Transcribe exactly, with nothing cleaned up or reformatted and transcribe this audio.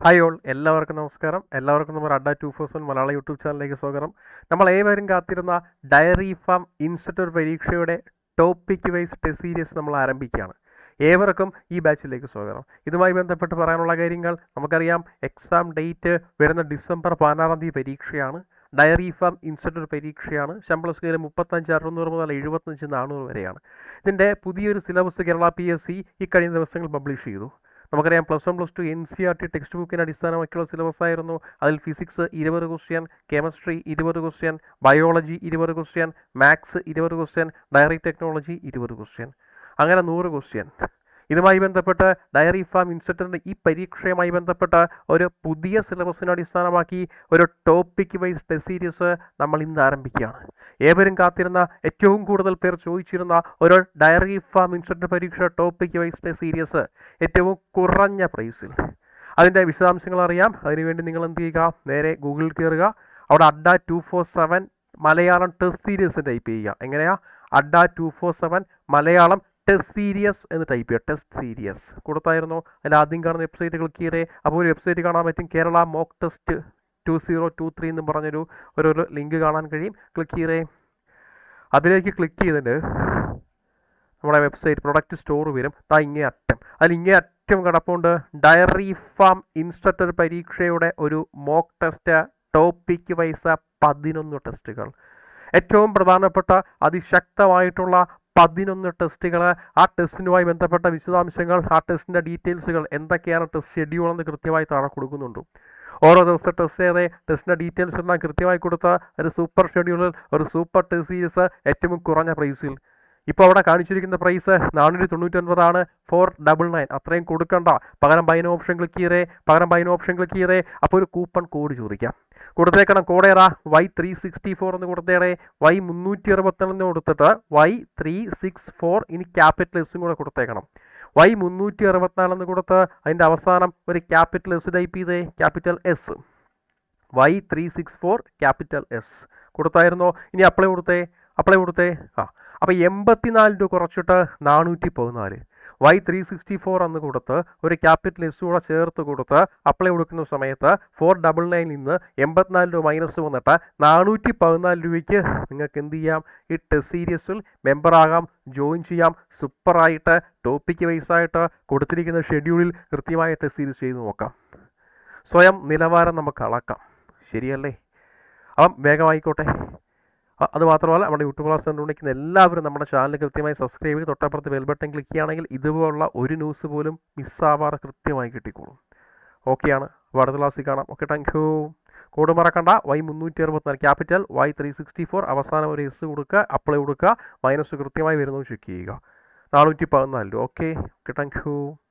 Hi all, എല്ലാവർക്കും നമസ്കാരം. എല്ലാവർക്കും നമ്മുടെ അഡ്ഡ ടു ഫോർ സെവൻ മലയാള യൂട്യൂബ് ചാനലിലേക്ക് സ്വാഗതം. നമ്മൾ ഏവരും കാത്തിരുന്ന ഡയറി ഫാം ഇൻസ്ട്രക്ടർ പരീക്ഷയുടെ ടോപ്പിക് വൈസ് ടെസ്റ്റ് സീരീസ് നമ്മൾ ആരംഭിക്കുകയാണ്. ഏവർക്കും ഈ ബാച്ചിലേക്ക് സ്വാഗതം. ഇതുമായി ബന്ധപ്പെട്ട് പറയാനുള്ള കാര്യങ്ങൾ നമുക്കറിയാം. എക്സാം ഡേറ്റ് വരുന്ന ഡിസംബർ പതിനാറാം തീയതി പരീക്ഷയാണ്. ഡയറി ഫാം ഇൻസ്ട്രക്ടർ പരീക്ഷയാണ്. ശമ്പള സ്കെയിൽ മുപ്പത്തഞ്ച് അറുന്നൂറ് മുതൽ എഴുപത്തഞ്ച് നാനൂറ് വരെയാണ്. ഇതിൻ്റെ പുതിയൊരു syllabus Kerala P S C ഇക്കഴിഞ്ഞ ദിവസങ്ങൾ പബ്ലിഷ് ചെയ്തു. നമുക്കറിയാം plus one plus two N C R T text ബുക്കിന് അടിസ്ഥാനമാക്കിയുള്ള സിലബസ് ആയിരുന്നു. അതിൽ ഫിസിക്സ് ഇരുപത് ക്വസ്റ്റ്യൻ, കെമിസ്ട്രി ഇരുപത് ക്വസ്റ്റ്യൻ, ബയോളജി ഇരുപത് ക്വസ്റ്റ്യൻ, മാത്സ് ഇരുപത് ക്വസ്റ്റ്യൻ, ഡയറി ടെക്നോളജി ഇരുപത് ക്വസ്റ്റ്യൻ, അങ്ങനെ നൂറ് ക്വസ്റ്റ്യൻ. ഇതുമായി ബന്ധപ്പെട്ട് ഡയറി ഫാം ഇൻസ്ട്രക്ടറിൻ്റെ ഈ പരീക്ഷയുമായി ബന്ധപ്പെട്ട് ഒരു പുതിയ സിലബസിനെ അടിസ്ഥാനമാക്കി ഒരു ടോപ്പിക് വൈസ് ടെസ്റ്റ് സീരീസ് നമ്മൾ ഇന്ന് ആരംഭിക്കുകയാണ്. ഏവരും കാത്തിരുന്ന, ഏറ്റവും കൂടുതൽ പേർ ചോദിച്ചിരുന്ന ഒരു ഡയറി ഫാം ഇൻസ്ട്രക്ടർ പരീക്ഷ ടോപ്പിക് വൈസ് ടെസ്റ്റ് സീരീസ് ഏറ്റവും കുറഞ്ഞ പ്രൈസിൽ. അതിൻ്റെ വിശദാംശങ്ങൾ അറിയാം. അതിനുവേണ്ടി നിങ്ങൾ എന്ത് ചെയ്യുക, നേരെ ഗൂഗിളിൽ കയറുക. അവിടെ Adda two four seven Malayalam test series type ചെയ്യുക. എങ്ങനെയാ? Adda two four seven Malayalam test series എന്ന് ടൈപ്പ് ചെയ്യുക. ടെസ്റ്റ് സീരീസ് കൊടുത്തായിരുന്നു. അതിൽ ആദ്യം കാണുന്ന വെബ്സൈറ്റ് ക്ലിക്ക് ചെയ്തേ. അപ്പോൾ ഒരു വെബ്സൈറ്റ് കാണാൻ പറ്റും, Kerala mock test two zero two three എന്ന് പറഞ്ഞൊരു ഒരു ഒരു ലിങ്ക് കാണാൻ കഴിയും. ക്ലിക്ക് ചെയ്തേ. അതിലേക്ക് ക്ലിക്ക് ചെയ്തിട്ട് നമ്മുടെ വെബ്സൈറ്റ് പ്രൊഡക്റ്റ് സ്റ്റോർ വരും. ആ ഇങ്ങേ അറ്റം, അതിൽ ഇങ്ങേ അറ്റം കിടപ്പുണ്ട് ഡയറി ഫാം ഇൻസ്ട്രക്ടർ പരീക്ഷയുടെ ഒരു മോക്ക് ടെസ്റ്റ് ടോപ്പിക് വൈസ് പതിനൊന്ന് ടെസ്റ്റുകൾ. ഏറ്റവും പ്രധാനപ്പെട്ട അതിശക്തമായിട്ടുള്ള പതിനൊന്ന് ടെസ്റ്റുകൾ. ആ ടെസ്റ്റിനുമായി ബന്ധപ്പെട്ട വിശദാംശങ്ങൾ, ആ ടെസ്റ്റിൻ്റെ ഡീറ്റെയിൽസുകൾ, എന്തൊക്കെയാണ് ടെസ്റ്റ് ഷെഡ്യൂൾ എന്ന് കൃത്യമായി താഴെ കൊടുക്കുന്നുണ്ട്. ഓരോ ദിവസത്തെ ടെസ്റ്റ് ചെയ്തേ, ടെസ്റ്റിൻ്റെ ഡീറ്റെയിൽസ് എല്ലാം കൃത്യമായി കൊടുത്ത ഒരു സൂപ്പർ ഷെഡ്യൂളിൽ ഒരു സൂപ്പർ ടെസ്റ്റ് സീരീസ് ഏറ്റവും കുറഞ്ഞ പ്രൈസിൽ. ഇപ്പോൾ അവിടെ കാണിച്ചിരിക്കുന്ന പ്രൈസ് നാനൂറ്റി തൊണ്ണൂറ്റൊൻപതാണ്. ഫോർ ഡബിൾ നയൻ അത്രയും കൊടുക്കണ്ട. പകരം ബൈൻ ഓപ്ഷൻ ക്ലിക്ക് ചെയ്തേ. പകരം ബൈൻ ഓപ്ഷൻ ക്ലിക്ക് ചെയ്തേ. അപ്പോൾ ഒരു കൂപ്പൺ കോഡ് ചോദിക്കാം. കൊടുത്തേക്കണം. കോഡേറാ വൈ ത്രീ സിക്സ്റ്റി ഫോർ എന്ന് കൊടുത്തേടേ. വൈ മുന്നൂറ്റി അറുപത്തിരണ്ടെന്ന് കൊടുത്തിട്ട് വൈ ത്രീ സിക്സ് ഫോർ ഇനി ക്യാപിറ്റൽ എസും കൂടെ കൊടുത്തേക്കണം. വൈ മുന്നൂറ്റി അറുപത്തിനാലെന്ന് കൊടുത്ത് അതിൻ്റെ അവസാനം ഒരു ക്യാപിറ്റൽ എസ് ടൈപ്പ് ചെയ്തേ. Capital S Y three six four capital S കൊടുത്തായിരുന്നോ? ഇനി അപ്ലൈ കൊടുത്തേ. അപ്ലൈ കൊടുത്തേ. ആ അപ്പോൾ എൺപത്തിനാല് രൂപ കുറച്ചിട്ട് നാനൂറ്റി പതിനാല്. വൈ ത്രീ സിക്സ്റ്റി ഫോർ എന്ന് കൊടുത്ത് ഒരു ക്യാപിറ്റൽ എസ് കൂടെ ചേർത്ത് കൊടുത്ത് അപ്ലൈ കൊടുക്കുന്ന സമയത്ത് ഫോർ ഡബിൾ നയനിൽ നിന്ന് എൺപത്തിനാല് രൂപ മൈനസ് വന്നിട്ട് നാനൂറ്റി പതിനാല് രൂപയ്ക്ക് നിങ്ങൾക്ക് എന്ത് ചെയ്യാം? ഈ ടെസ്റ്റ് സീരീസിൽ മെമ്പറാകാം, ജോയിൻ ചെയ്യാം. സൂപ്പറായിട്ട് ടോപ്പിക്ക് വൈസായിട്ട് കൊടുത്തിരിക്കുന്ന ഷെഡ്യൂളിൽ കൃത്യമായ ടെസ്റ്റ് സീരീസ് ചെയ്ത് നോക്കാം. സ്വയം നിലവാരം നമുക്ക് അളക്കാം. ശരിയല്ലേ? അപ്പം വേഗമായിക്കോട്ടെ. അതുമാത്രമല്ല, നമ്മുടെ യൂട്യൂബ് ക്ലാസ് കണ്ടുകൊണ്ടിരിക്കുന്ന എല്ലാവരും നമ്മുടെ ചാനൽ കൃത്യമായി സബ്സ്ക്രൈബ് ചെയ്ത് തൊട്ടപ്പുറത്ത് ബെൽ ബട്ടൺ ക്ലിക്ക് ചെയ്യുകയാണെങ്കിൽ ഇതുപോലുള്ള ഒരു ന്യൂസ് പോലും മിസ്സാവാതെ കൃത്യമായി കിട്ടിക്കോളും. ഓക്കെയാണ്. അപ്പോൾ അടുത്ത ക്ലാസ്സിൽ കാണാം. Okay, thank you. കോഡ് മറക്കണ്ട. വൈ മുന്നൂറ്റി അറുപത്തിനാല് capital, Y three sixty four അവസാനം ഒരു എസ് കൊടുക്കുക, അപ്ലൈ കൊടുക്കുക, മൈനസ് കൃത്യമായി വരുന്നത് ചെക്ക് ചെയ്യുക. നാനൂറ്റി പതിനാല് രൂപ. Okay okay, thank U.